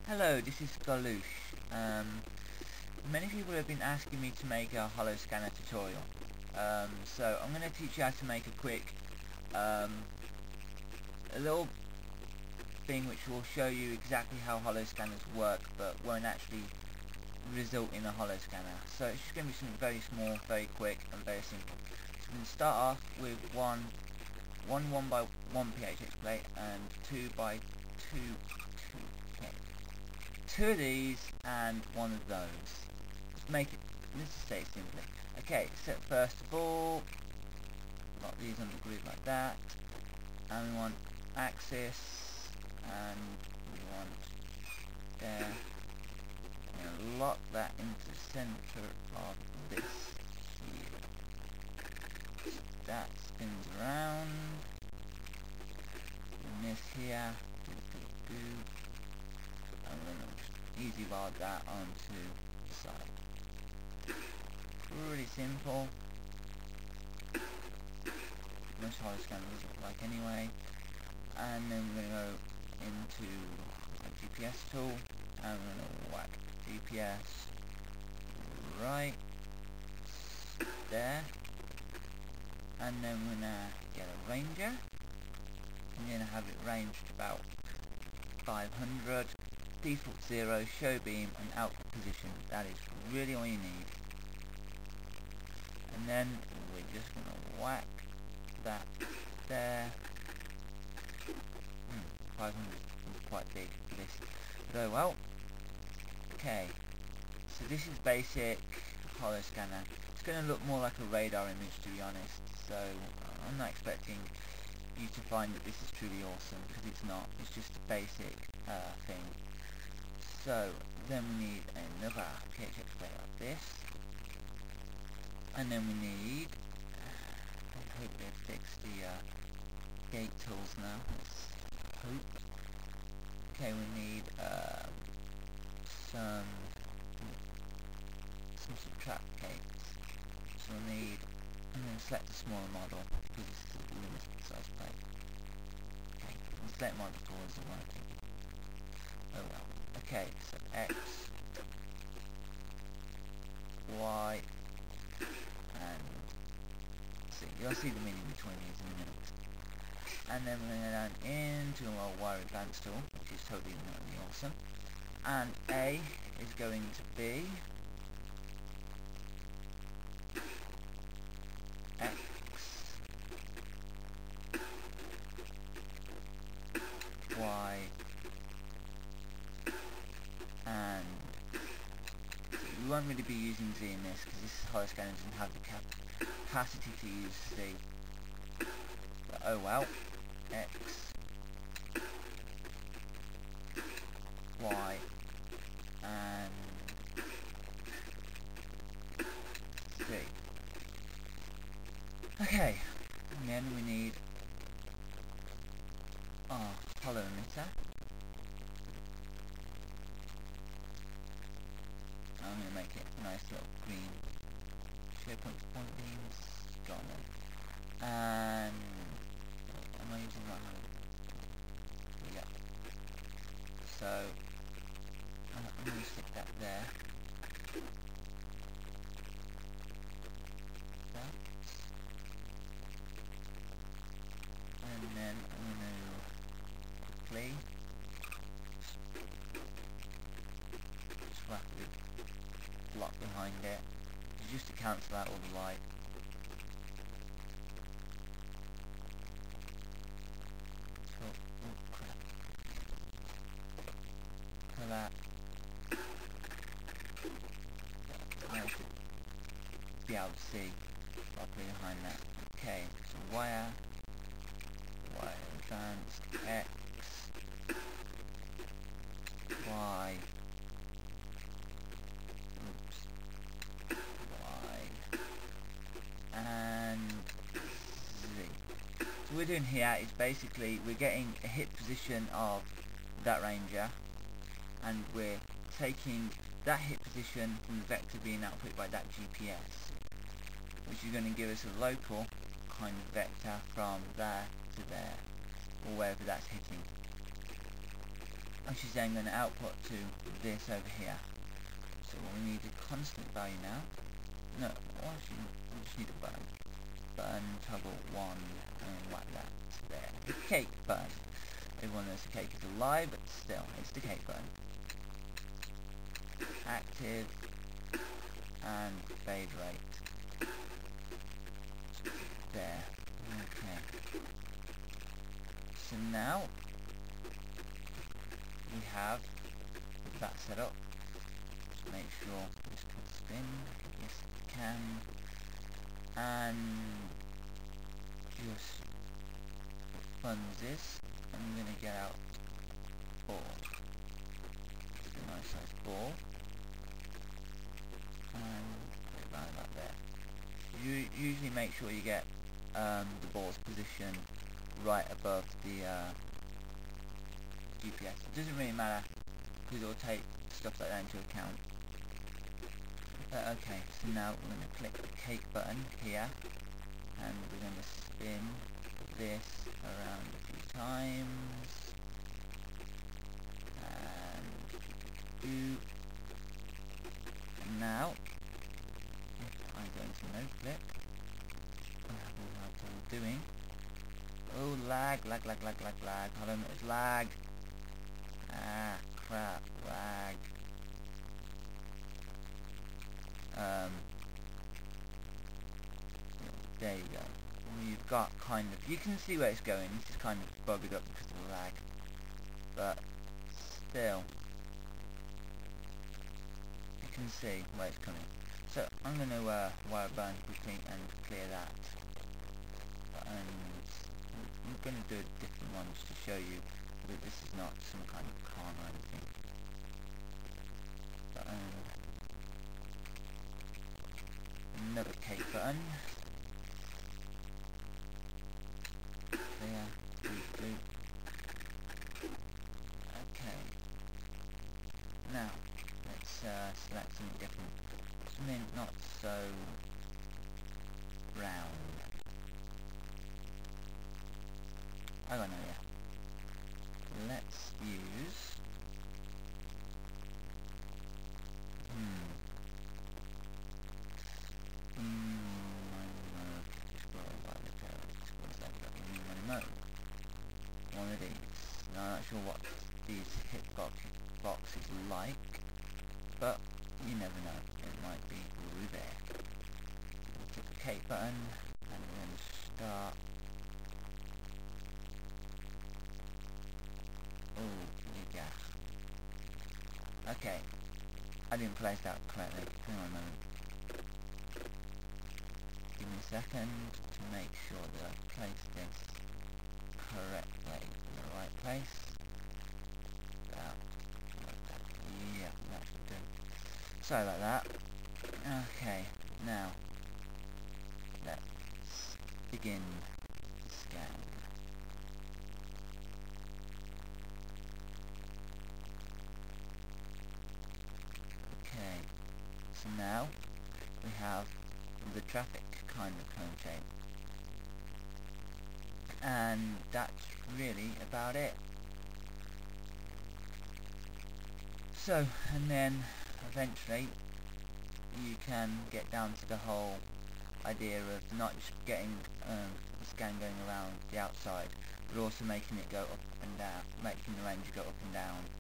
Hello, this is Galush. Many people have been asking me to make a hollow scanner tutorial. So I'm going to teach you how to make a quick, a little thing which will show you exactly how hollow scanners work, but won't actually result in a hollow scanner. So it's just going to be something very small, very quick, and very simple. So we're going to start off with one 1x1 PHX plate and 2x2 two of these and one of those. Let's say it simply. Okay, so first of all, lock these on the grid like that, and we want axis, and we want there. We're going to lock that into the center of this here. So that spins around, and this here, and we're going to easy bar that onto the side. Pretty simple. Most hollow scanners look like anyway. And then we're going to go into a GPS tool, and we're going to whack GPS right there. And then we're going to get a ranger. I'm going to have it ranged about 500. Default 0, show beam, and output position. That is really all you need. And then we're just going to whack that there. 500 is quite big for this, but oh well. Okay, so this is basic hollow scanner. It's going to look more like a radar image, to be honest, so I'm not expecting you to find that this is truly awesome, because it's not. It's just a basic thing. So then we need another PHX plate like this, and then we need, I hope they've fixed the gate tools now, let's hope. Okay, we need some subtract gates, so we'll need, I'm going to select a smaller model, because this is a limited size plate. Okay, we'll select model towards the working. Oh well. Okay, so X, Y, and C. You'll see the meaning between these in a minute. And then we're going to go down into our wire advanced tool, which is totally awesome. And A is going to be X, Y, and we won't really be using Z in this because this hollow scanner doesn't have the capacity to use Z. But oh well. X, Y, and Z. Okay, and then we need our hollow emitter. I'm going to make it a nice little green SharePoint point beams. Got them. And am I using that one? Yeah. So I'm going to stick that there. That. And then I'm going to quickly swap the block behind it, just to cancel out all the light. So, oh crap. For that, I should be able to see properly behind that. Okay, so wire advanced, X, Y, and Z. So what we're doing here is basically we're getting a hit position of that ranger, and we're taking that hit position from the vector being output by that GPS, which is going to give us a local kind of vector from there to there, or wherever that's hitting. which is then going to output to this over here. So we need a constant value now. No, actually, we just need a button. Button toggle 1 and like that. There. The cake button. Everyone knows the cake is alive, but still, it's the cake button. Active and fade rate. There. Okay. So now we have that set up. Just make sure this can spin. Yes, it can. And just for funsies, I'm gonna get out ball. Just a nice size ball. And put it around about there. You usually make sure you get the ball's position right above the GPS. It doesn't really matter because it'll take stuff like that into account. Okay, so now we're going to click the cake button here and we're going to spin this around a few times and now if I go into no clip, I have all that I'm doing. Oh, lag, hold on, it's lag. Ah, crap, lag. There you go. You've got kind of, you can see where it's going. This is kind of buggered up because of the lag, but still, you can see where it's coming. So I'm going to wire burn quickly and clear that. And I'm going to do a different one just to show you that this is not some kind of con or anything. Another cake button. There. Boop. Okay. Now, let's select something different. Something not so round. I don't know, yeah. Let's use... One of these. Now I'm not sure what these hitboxes like, but you never know. It might be through there. We'll click the cake button and we're going to start. Oh, yeah. Okay. I didn't place that correctly. Hang on a moment. Give me a second to make sure that I place this correctly in the right place. About like that. Yeah, that should do. Sorry about that. Okay, now let's begin the scan. Okay, so now we have the traffic kind of cone shape. And that's really about it. So, and then eventually you can get down to the whole idea of not just getting the scan going around the outside, but also making it go up and down, making the range go up and down